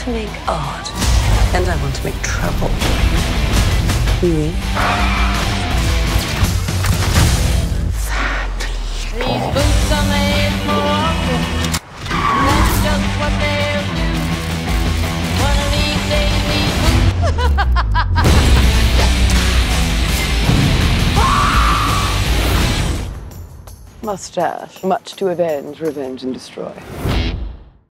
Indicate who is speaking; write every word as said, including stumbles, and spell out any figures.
Speaker 1: to make art, and I want to make trouble. Oui.
Speaker 2: These boots are made for walking. That's just what they'll do. One of these days, these boots.
Speaker 3: Mustache. Much to avenge, revenge, and destroy.